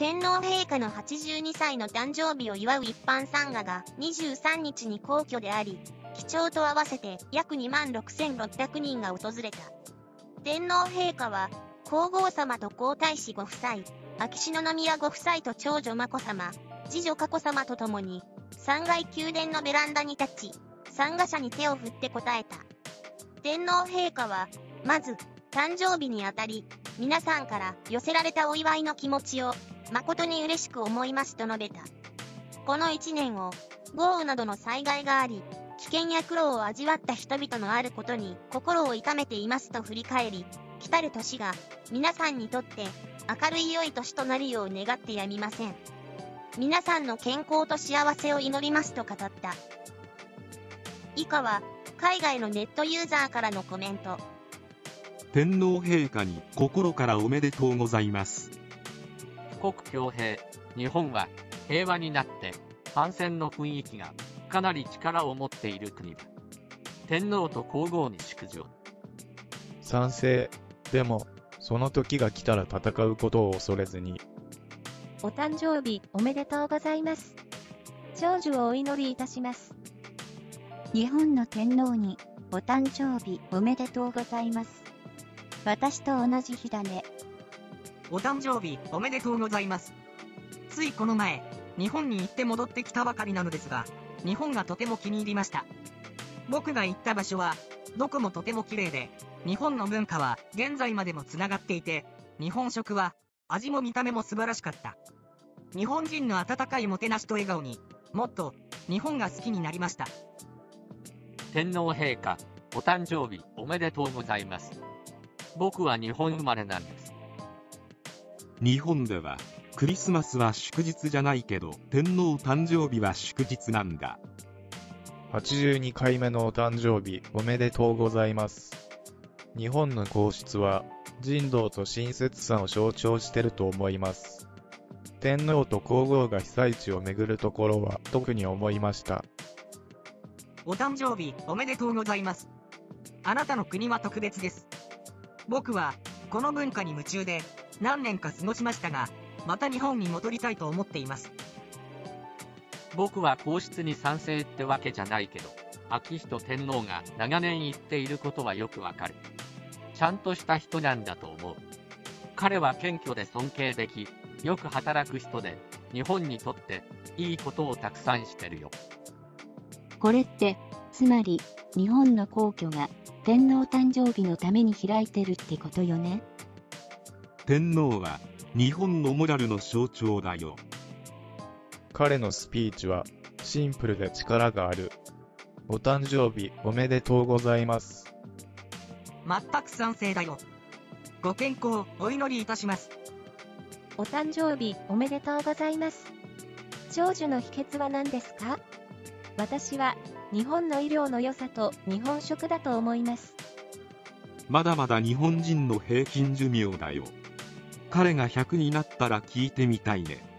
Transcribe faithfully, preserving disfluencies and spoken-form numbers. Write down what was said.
天皇陛下のはちじゅうにさいの誕生日を祝う一般参賀がにじゅうさんにちに皇居であり、記帳と合わせて約にまんろくせんろっぴゃくにんが訪れた。天皇陛下は、皇后さまと皇太子ご夫妻、秋篠宮ご夫妻と長女眞子さま、次女佳子さまと共に、さんがい宮殿のベランダに立ち、参賀者に手を振って答えた。天皇陛下は、まず、誕生日にあたり、皆さんから寄せられたお祝いの気持ちを、誠に嬉しく思いますと述べた。このいちねんを、豪雨などの災害があり、危険や苦労を味わった人々のあることに心を痛めていますと振り返り、来たる年が皆さんにとって明るい良い年となるよう願ってやみません。皆さんの健康と幸せを祈りますと語った。以下は海外のネットユーザーからのコメント。 天皇陛下に心からおめでとうございます。 富国強兵、日本は平和になって反戦の雰囲気がかなり力を持っている国だ。天皇と皇后に祝辞を。 賛成。でも、その時が来たら戦うことを恐れずに。 お誕生日おめでとうございます。長寿をお祈りいたします。 日本の天皇にお誕生日おめでとうございます。私と同じ日だね。 お誕生日おめでとうございます。ついこの前、日本に行って戻ってきたばかりなのですが、日本がとても気に入りました。僕が行った場所は、どこもとても綺麗で、日本の文化は現在までもつながっていて、日本食は味も見た目も素晴らしかった。日本人の温かいもてなしと笑顔にもっと日本が好きになりました。 天皇陛下、お誕生日おめでとうございます。僕は日本生まれなんです。 日本ではクリスマスは祝日じゃないけど天皇誕生日は祝日なんだ。 はちじゅうにかいめのお誕生日おめでとうございます。日本の皇室は人道と親切さを象徴してると思います。天皇と皇后が被災地を巡るところは特に思いました。 お誕生日おめでとうございます。あなたの国は特別です。僕はこの文化に夢中で何年か過ごしましたが、また日本に戻りたいと思っています。 僕は皇室に賛成ってわけじゃないけど、昭仁天皇が長年言っていることはよくわかる。ちゃんとした人なんだと思う。彼は謙虚で尊敬でき、よく働く人で、日本にとっていいことをたくさんしてるよ。 これって、つまり、日本の皇居が天皇誕生日のために開いてるってことよね。 天皇は日本のモラルの象徴だよ。 彼のスピーチはシンプルで力がある。お誕生日おめでとうございます。 全く賛成だよ。ご健康お祈りいたします。 お誕生日おめでとうございます。長寿の秘訣は何ですか？私は日本の医療の良さと日本食だと思います。 まだまだ日本人の平均寿命だよ。彼がひゃくになったら聞いてみたいね。